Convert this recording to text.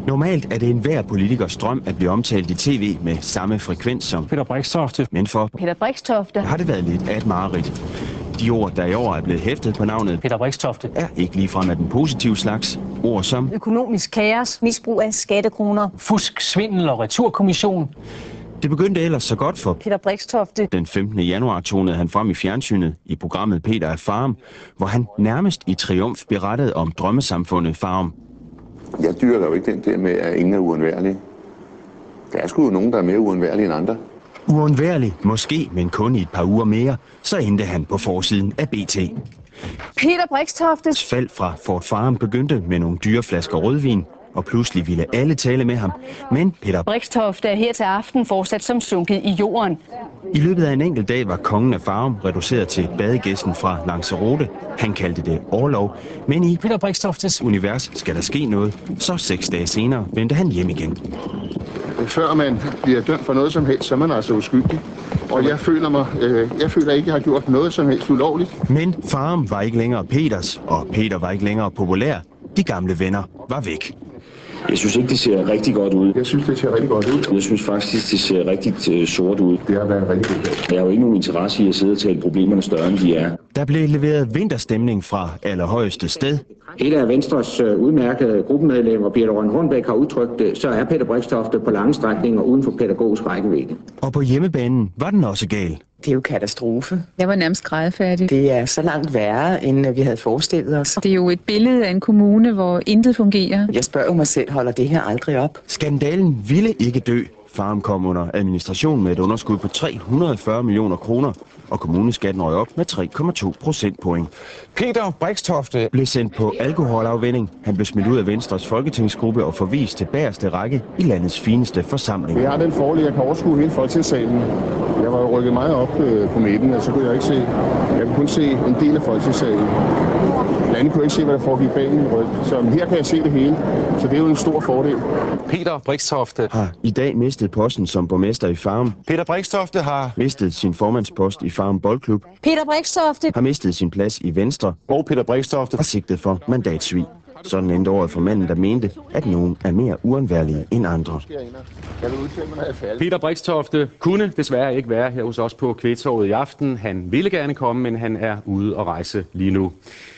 Normalt er det enhver politikers drøm at blive omtalt i tv med samme frekvens som Peter Brixtofte. Men for Peter Brixtofte har det været lidt af et mareridt. De ord, der i år er blevet hæftet på navnet Peter Brixtofte er ikke ligefrem af den positive slags. Ord som økonomisk kaos, misbrug af skattekroner, fusk, svindel og returkommission. Det begyndte ellers så godt for Peter Brixtofte. Den 15. januar tonede han frem i fjernsynet i programmet Peter af Farum, hvor han nærmest i triumf berettede om drømmesamfundet Farum. Jeg dyrker jo ikke den der med, at ingen er uundværlige. Der er sgu jo nogen, der er mere uundværlige end andre. Uundværlig, måske, men kun i et par uger mere, så endte han på forsiden af BT. Peter Brixtoftes Fald fra Fort Farum begyndte med nogle dyre flasker rødvin, og pludselig ville alle tale med ham. Men Peter Brixtofte er her til aften fortsat som sunket i jorden. I løbet af en enkelt dag var kongen af Farum reduceret til badegæsten fra Lanzarote. Han kaldte det orlov, men i Peter Brixtoftes univers skal der ske noget. Så 6 dage senere vendte han hjem igen. Før man bliver dømt for noget som helst, så er man altså uskyldig. Og jeg føler ikke, jeg har gjort noget som helst ulovligt. Men Farum var ikke længere Peters, og Peter var ikke længere populær. De gamle venner var væk. Jeg synes ikke, det ser rigtig godt ud. Jeg synes, det ser rigtig godt ud. Jeg synes faktisk, det ser rigtig sort ud. Det har været en rigtig god dag. Jeg har jo ikke nogen interesse i at sidde og tale problemerne større, end de er. Der blev leveret vinterstemning fra allerhøjeste sted. Et af Venstres udmærkede gruppemedlemmer, Birthe Rønn Hornbech, har udtrykt det, så er Peter Brixtofte på lange strækninger uden for pædagogisk rækkevidde. Og på hjemmebanen var den også gal. Det er jo katastrofe. Jeg var nærmest grædefærdig. Det er så langt værre, end vi havde forestillet os. Det er jo et billede af en kommune, hvor intet fungerer. Jeg spørger jo mig selv, holder det her aldrig op? Skandalen ville ikke dø. Farum kom under administration med et underskud på 340 millioner kroner, og kommuneskatten røg op med 3,2 procentpoint. Peter Brixtofte Blev sendt på alkoholafvinding. Han blev smidt ud af Venstres folketingsgruppe og forvist til bagerste række i landets fineste forsamling. Jeg har den fordel, jeg kan overskue hele folketingssalen. Jeg var jo rykket meget op på midten, og så kunne jeg ikke se. Jeg kunne kun se en del af folketingssalen. Landet kunne ikke se, hvad der foregik bag min ryg. Så her kan jeg se det hele. Så det er jo en stor fordel. Peter Brixtofte Har i dag mistet posten som borgmester i Farum. Peter Brixtofte har Mistet sin formandspost i Farum Boldklub. Peter Brixtofte Har mistet sin plads i Venstre og Peter Brixtofte og sigtet for mandatsvig. Sådan endte året for manden, der mente, at nogen er mere uundværlige end andre. Jeg vil udtale mig, når jeg er færdig. Peter Brixtofte kunne desværre ikke være her hos os på Kvægtorvet i aften. Han ville gerne komme, men han er ude at rejse lige nu.